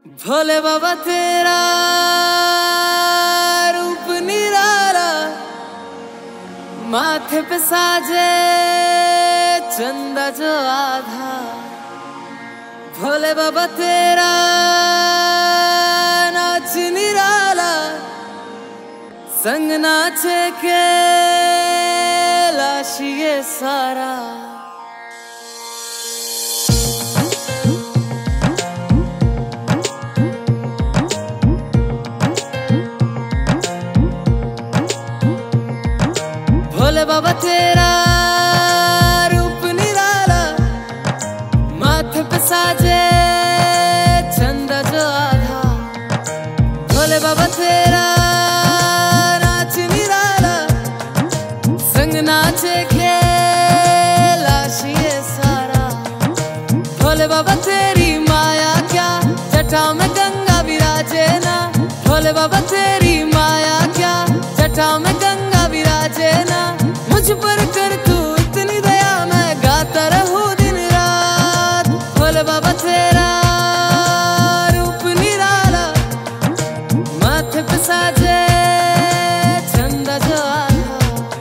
भोले बाबा तेरा रूप निराला, माथे पे साजे चंदा जो आधा। भोले बाबा तेरा नाच निराला, संग नाचे के लाशिए सारा। भोले बाबा तेरा रूप निराला, माथे पे साजे चंदा जो आधा। भोले बाबा तेरा नाच निराला, संग नाचे खेल आशिए सारा। भोले बाबा तेरी माया क्या, जटा में गंगा विराजे ना। भोले बाबा तेरी माया क्या, जटा में गंगा विराजे ना। मुझ पर कर तू इतनी दया, मैं गाता रहूं दिन रात। भोले बाबा तेरा रूप निराला, माथे पे साजे चंदा जो आधा।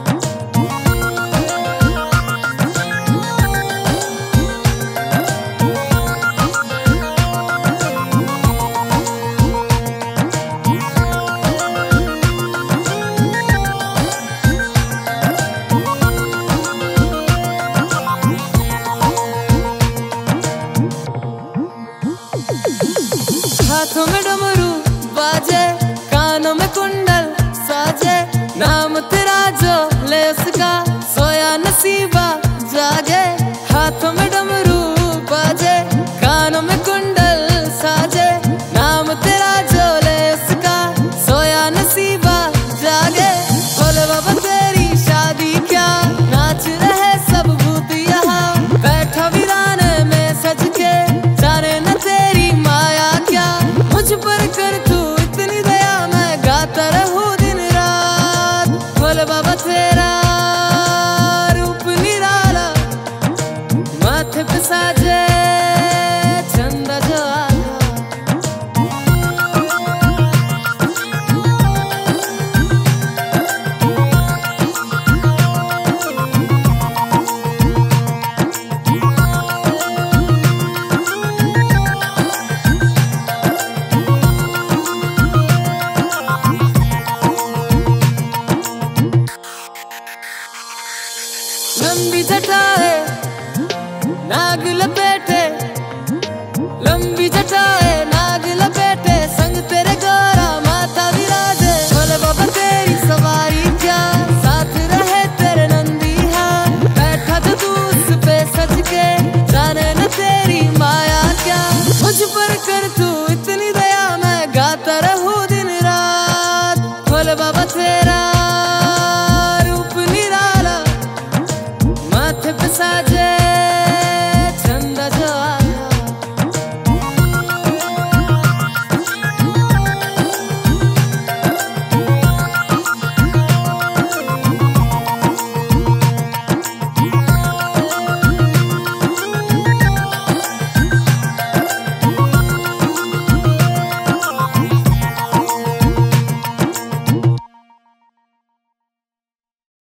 हाथों में डमरू बाजे, कानों में कुंडल साजे। नाम तेरा जो ले उसका सोया नसीबा जागे। हाथों में डमरू बाजे, कानों में कुंडल साजे। नाम तेरा जो ले उसका सोया नसीबा जागे। भोले बाबा तेरी शादी क्या, नाच रहे सब भूत यहाँ। बैठा वीराने में सज के, जाने न तेरी माया क्या। मुझ पर कर तू इतनी दया, मैं गाता रहूं दिन रात। भोले बाबा तेरा रूप निराला, माथे पे साजे चंदा जो आधा। लंबी जटाए नाग लपेटे, लंबी जटाए नाग लपेटे। संग तेरे गोरा माता विराजे। भोले बाबा तेरी सवारी क्या, साथ रहे तेरे नंदी हाँ। बैठा तो तू उस पे सज के, जाने न तेरी माया क्या। मुझ पर कर तू इतनी दया, मैं गाता रहूं दिन रात। भोले बाबा तेरा रूप निराला, माथे पे साजे